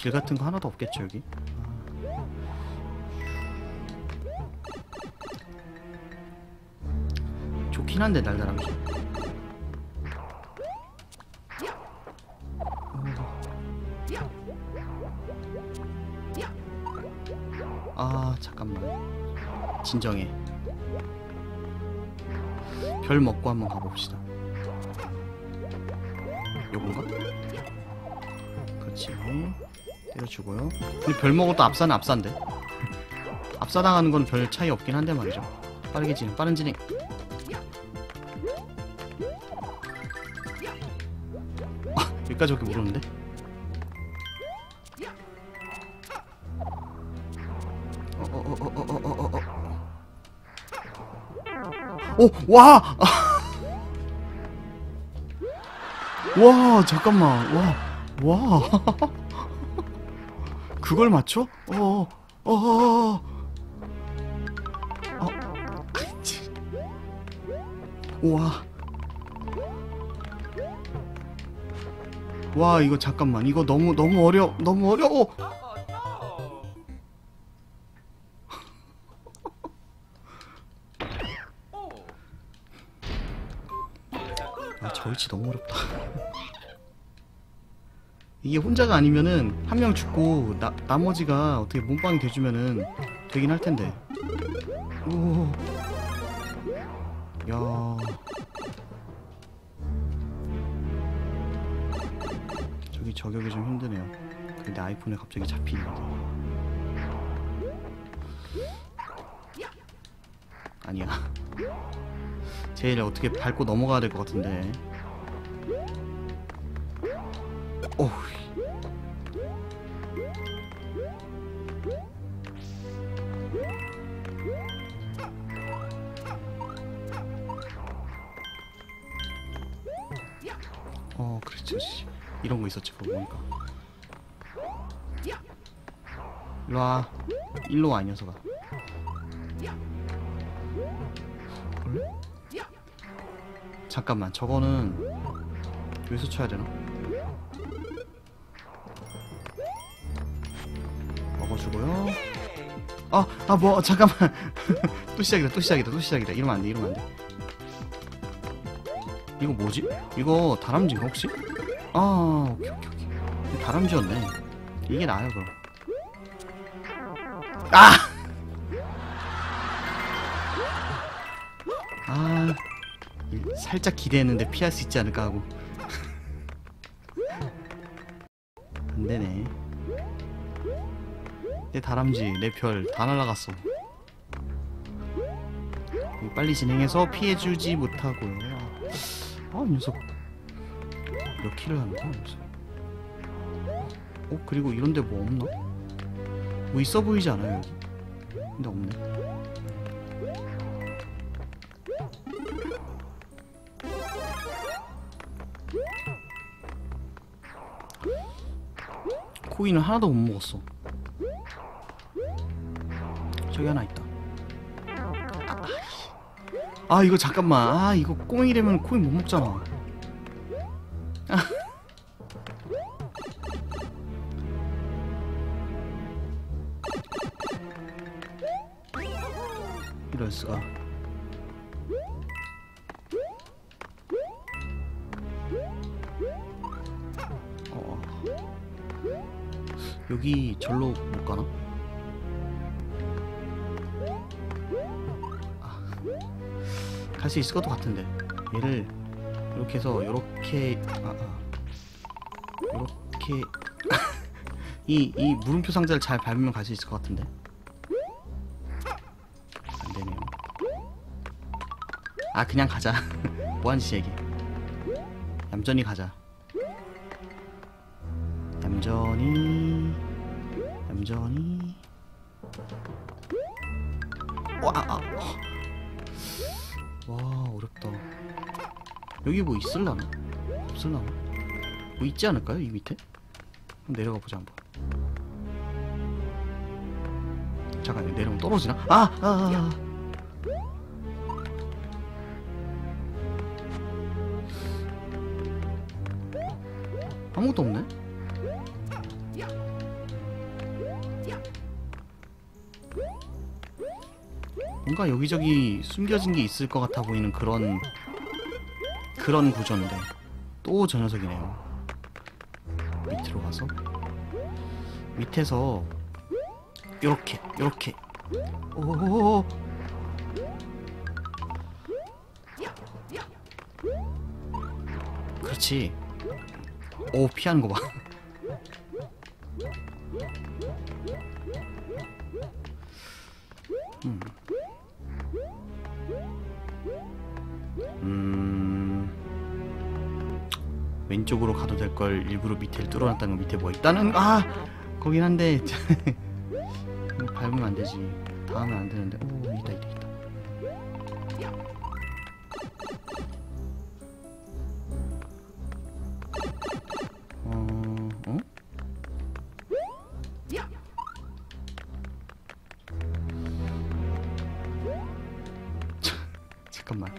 길 같은 거 하나도 없겠죠 여기? 좋긴 한데 날다람쥐. 아 잠깐만, 진정해. 별 먹고 한번 가봅시다. 요건가? 그렇지. 때려주고요. 근데 별 먹어도 압사는 압사인데 압사당하는 건 별 차이 없긴 한데 말이죠. 빠르게 진행, 빠른 진행. 여기까지밖에 모르는데? 오! 와! 와 잠깐만. 와 그걸 맞춰? 우와. 와 이거 잠깐만, 이거 너무 어려워. 아 저 위치 너무 어렵다. 이게 혼자가 아니면은 한 명 죽고 나머지가 어떻게 몸빵이 돼주면은 되긴 할 텐데. 오. 야. 저기 저격이 좀 힘드네요. 근데 아이폰에 갑자기 잡히는데. 아니야. 제일 어떻게 밟고 넘어가야 될 것 같은데. 오우. 그렇죠. 이런 거 있었지 그거 보니까. 일로와. 일로와 이 녀석아. 원래? 잠깐만, 저거는 여기서 쳐야 되나? 먹어주고요. 뭐 잠깐만. 또 시작이다. 이러면 안 돼. 이거 뭐지? 이거 다람쥐인가 혹시? 오케이. 다람쥐였네. 이게 나아요 그럼. 살짝 기대했는데 피할 수 있지 않을까 하고. 안되네. 내 다람쥐, 내 별 다 날라갔어. 빨리 진행해서 피해주지 못하고요. 이 녀석 몇 킬을 하는 거야? 그리고 이런데 뭐 없나? 뭐 있어 보이지 않아요 여기? 근데 없네. 코인을 하나도 못 먹었어. 저기 하나 있다. 이거 잠깐만. 이거 꼬맹이 되면 코인 못 먹잖아. 이럴 수가. 여기 절로 못 가나? 갈 수 있을 것도 같은데. 얘를 이렇게 해서 이렇게 이렇게 이 물음표 상자를 잘 밟으면 갈 수 있을 것 같은데. 안 되네요. 그냥 가자. 뭐하는 짓이야 이게. 얌전히 가자. 얌전히. 와 어렵다. 여기 뭐 있을라나? 없을라나? 뭐 있지 않을까요? 이 밑에? 한번 내려가 보자 한번. 잠깐 내려오면 떨어지나? 아무것도 없네? 뭔가 여기저기 숨겨진 게 있을 것 같아 보이는 그런 구조인데 또 저 녀석이네요. 밑으로 가서 밑에서 요렇게 오오오오 그렇지. 오 피하는 거 봐. 왼쪽으로 가도 될 걸 일부러 밑에를 뚫어놨다는 건 밑에 뭐 있다는 거긴 한데 밟으면 안 되지. 닿으면 안 되는데. 오 있다. 어? 잠깐만.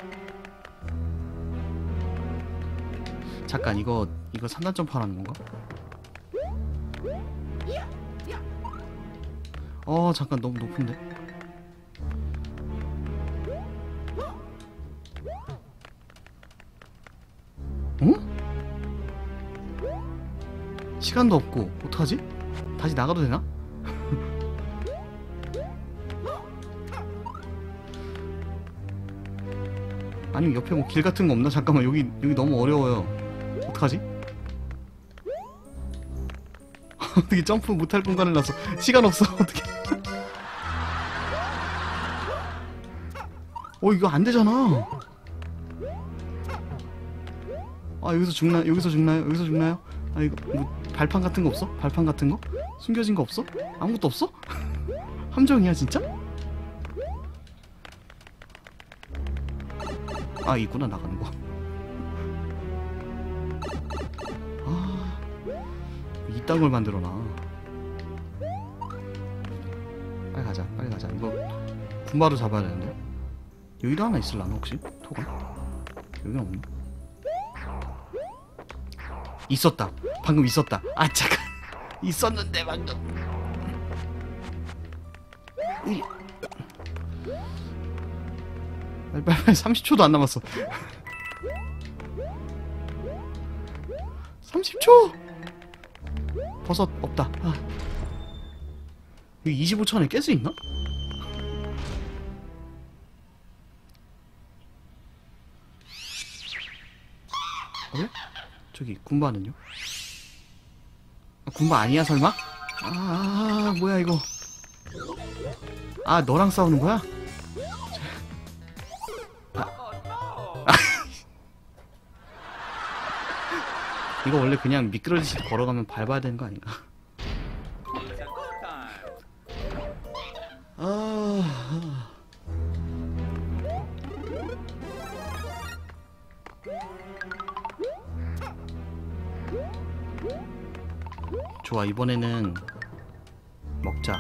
잠깐 이거 3단 점프하는 건가? 잠깐 너무 높은데? 어? 시간도 없고 어떡하지? 다시 나가도 되나? 아니면 옆에 뭐 길 같은 거 없나? 잠깐만 여기 너무 어려워요. 어떡하지? 어떻게 점프 못할 공간을 놔서 시간 없어. 어떻게? 이거 안 되잖아. 여기서 죽나요? 여기서 죽나요? 이거 뭐 발판 같은 거 없어? 발판 같은 거? 숨겨진 거 없어? 아무것도 없어? 함정이야 진짜? 있구나 나가는 거. 이딴 걸 만들어놔. 빨리 가자. 이거 분바로 잡아야 되는데. 여기도 하나 있을라나 혹시? 토가? 여기는 없네. 있었다. 방금 있었다. 잠깐. 있었는데 방금. 빨리 30초도 안 남았어. 30초! 버섯 없다. 여기 25초 안에 깰 수 있나? 그래? 저기 군바는요? 군바 아니야 설마? 뭐야 이거. 너랑 싸우는 거야? 이거 원래 그냥 미끄러지듯이 걸어가면 밟아야 되는 거 아닌가? 좋아, 이번에는 먹자.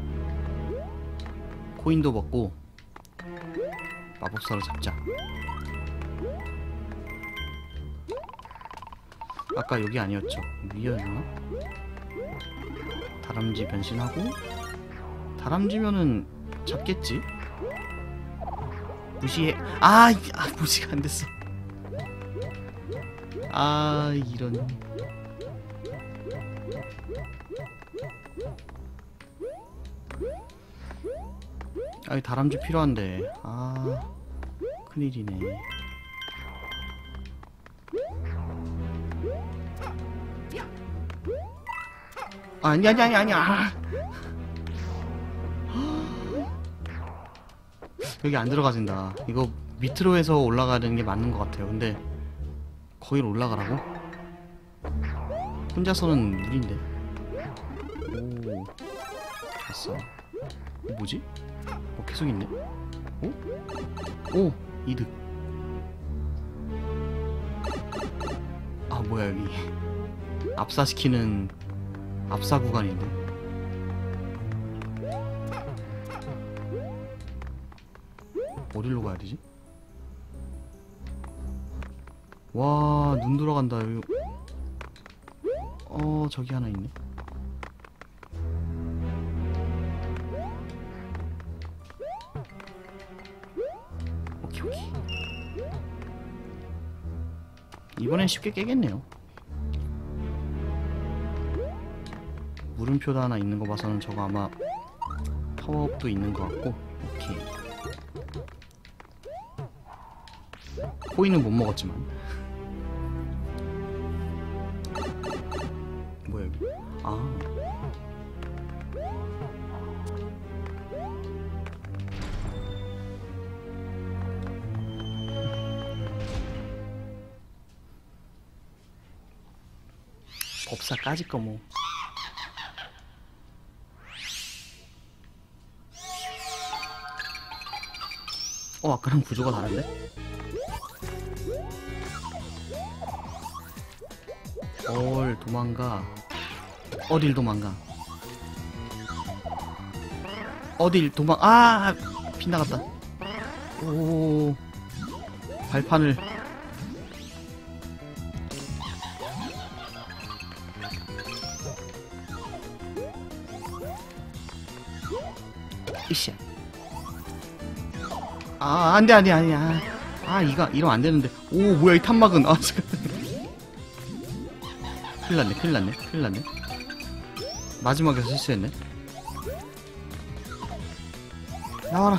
코인도 먹고 마법사로 잡자. 아까 여기 아니었죠? 위였나? 다람쥐 변신하고 다람쥐면은 잡겠지? 무시해. 무시가 안 됐어. 이런. 다람쥐 필요한데. 큰일이네. 아니야. 여기 안 들어가진다. 이거 밑으로 해서 올라가는 게 맞는 것 같아요. 근데 거기로 올라가라고? 혼자서는 무리인데. 오, 됐어. 뭐지? 계속 있네. 오, 이득. 뭐야 여기. 압사시키는 압사 구간인데. 어디로 가야 되지? 와, 눈 돌아간다. 여기. 저기 하나 있네. 이번엔 쉽게 깨겠네요. 물음표도 하나 있는 거 봐서는 저거 아마 파워업도 있는 것 같고. 오케이. 코인은 못 먹었지만. 뭐야 여기? 아. 법사 까짓 거 뭐. 아까랑 구조가 다른데? 도망가. 어딜 도망가. 어딜 도망. 빗나갔다. 오, 발판을. 이씨. 안돼. 이러면 안 되는데. 오, 뭐야 이 탄막은. 큰일 났네. 마지막에 실수했네. 나와라.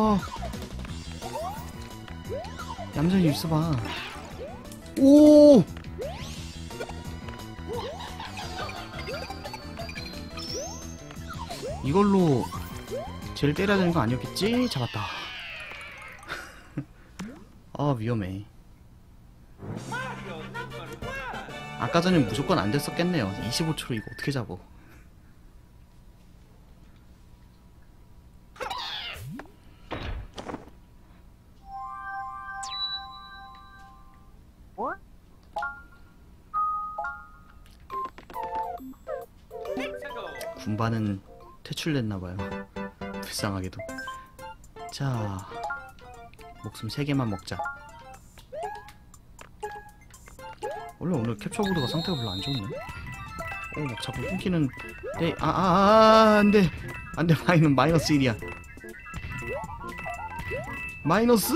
얌전히 있어봐. 오! 이걸로 쟤를 때려야 되는 거 아니었겠지? 잡았다. 위험해. 아까 전엔 무조건 안 됐었겠네요. 25초로 이거 어떻게 잡어. 군반은 퇴출됐나봐요. 불쌍하게도. 자, 목숨 3개만 먹자. 원래 오늘 캡처보드가 상태가 별로 안 좋네. 막 자꾸 끊기는. 네, 안돼. 마이너스 1이야. 마이너스.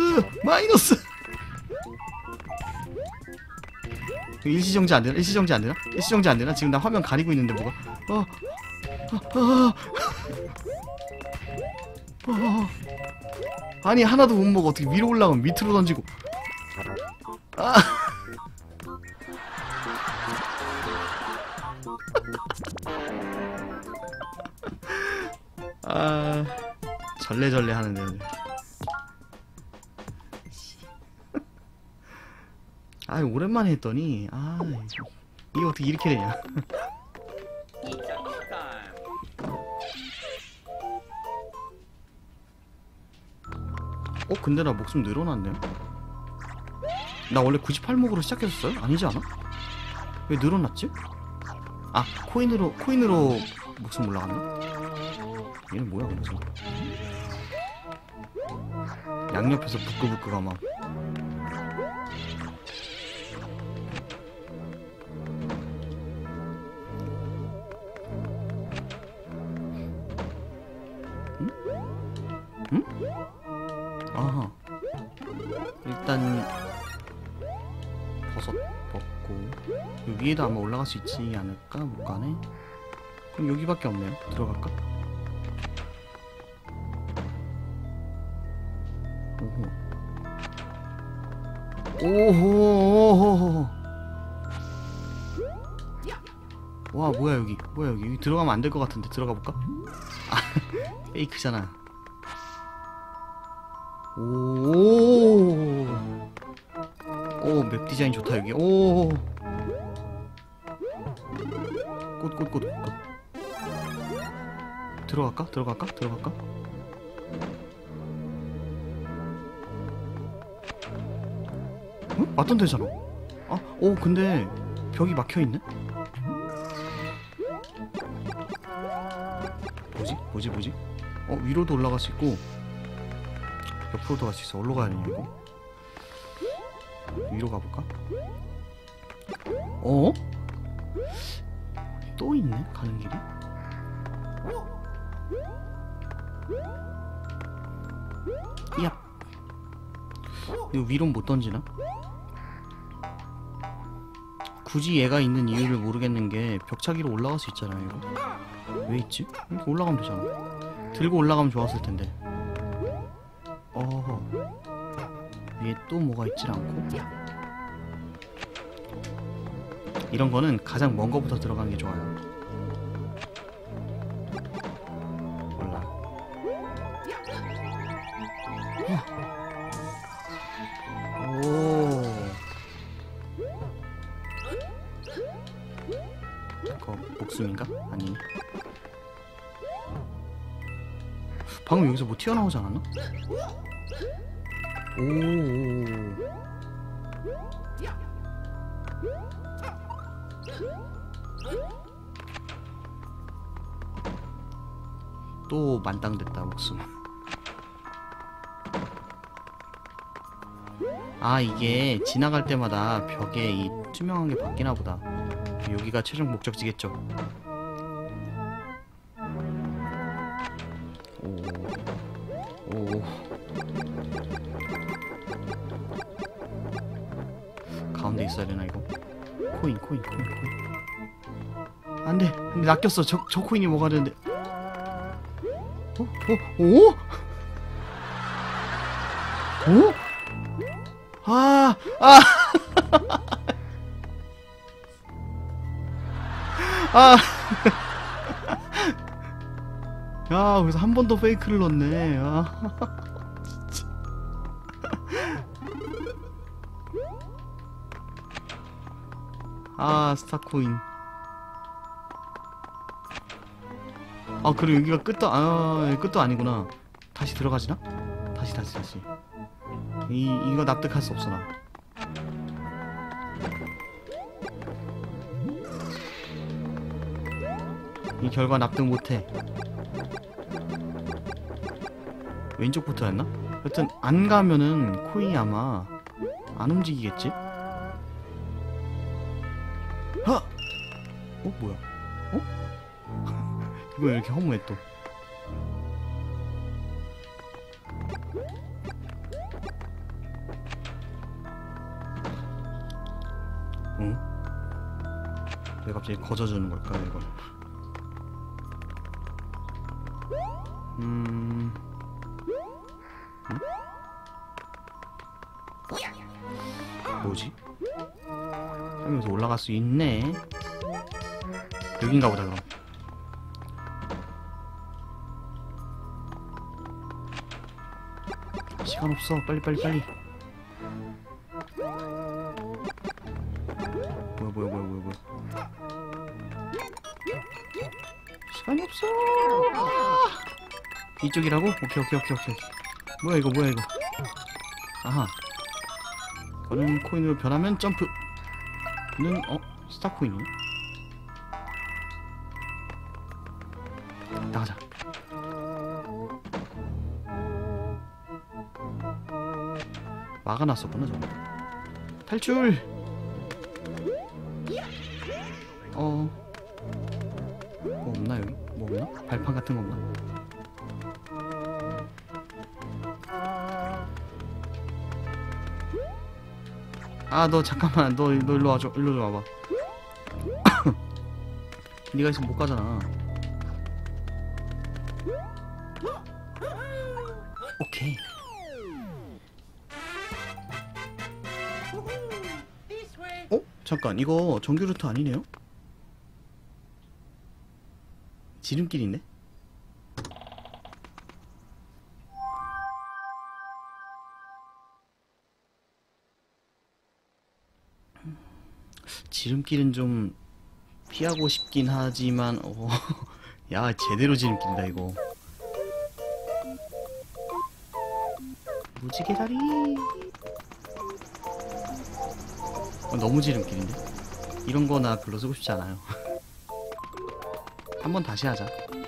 일시정지 안 되나? 지금 나 화면 가리고 있는데 뭐가? 아니 하나도 못 먹어. 어떻게 위로 올라가면 밑으로 던지고. 절레절레 하는데. 오랜만에 했더니 이게 어떻게 이렇게 되냐. 근데 나 목숨 늘어났네요. 나 원래 98목으로 시작했었어요? 아니지 않아? 왜 늘어났지? 코인으로 목숨 올라갔나? 얘는 뭐야 그래서. 양옆에서 부끄부끄가 막. 응? 아하. 일단 버섯 먹고 여기에도 아마 올라갈 수 있지 않을까? 못 가네. 그럼 여기밖에 없네요. 들어갈까? 오호. 와, 뭐야 여기 들어가면 안 될 것 같은데 들어가 볼까? 페이크잖아. 오, 맵 디자인 좋다 여기. 오, 꽃. 들어갈까? 응? 맞던 데잖아. 근데 벽이 막혀있네? 뭐지? 위로도 올라갈 수 있고 옆으로도 갈 수 있어. 어디로 가야 되냐 이거? 위로 가볼까? 또 있네 가는 길이? 이거 위로 못 던지나? 굳이 얘가 있는 이유를 모르겠는 게 벽차기로 올라갈 수 있잖아요. 이거 왜 있지? 이렇게 올라가면 되잖아. 들고 올라가면 좋았을 텐데. 위에 또 뭐가 있질 않고. 이런 거는 가장 먼 거부터 들어가는 게 좋아요. 몰라. 오. 이거 목숨인가? 아니네. 방금 여기서 뭐 튀어나오지 않았나? 오. 또 만땅됐다 목숨. 아, 이게 지나갈 때마다 벽에 이 투명한 게 바뀌나 보다. 여기가 최종 목적지겠죠. 오. 가운데 있어야 되나 이거? 코인. 안 돼. 근데 낚였어. 저 코인이 뭐가 되는데. 오? 아. 야, 그래서 한 번 더 페이크를 넣네. 진짜. 스타코인. 그리고 여기가 끝도 아니구나. 다시 들어가지나? 다시. 이거 납득할 수 없어, 나. 이 결과 납득 못해. 왼쪽부터였나? 여튼 안 가면은 코인이 아마 안 움직이겠지? 뭐야? 이거 왜 이렇게 허무해 또? 응? 왜 갑자기 거저주는 걸까 이걸? 뭐지? 여기서 올라갈 수 있네. 여긴가 보다 그럼. 시간 없어. 빨리. 뭐야. 시간이 없어. 이쪽이라고? 오케이. 뭐야 이거. 아하. 이거는 코인으로 변하면 점프는 스타 코인이. 나가자. 막아놨었구나 저거. 탈출. 뭐 없나 여기? 뭐 없나? 발판 같은 거 없나? 너 잠깐만. 너 일로 와줘. 일로 와봐. 네가 있으면 못 가잖아. 오케이. 잠깐, 이거 정규 루트 아니네요? 지름길인데? 지름길은 좀 피하고 싶긴 하지만 야, 제대로 지름길이다 이거. 무지개 다리. 너무 지름길인데? 이런 거 나 별로 쓰고 싶지 않아요. 한번 다시 하자.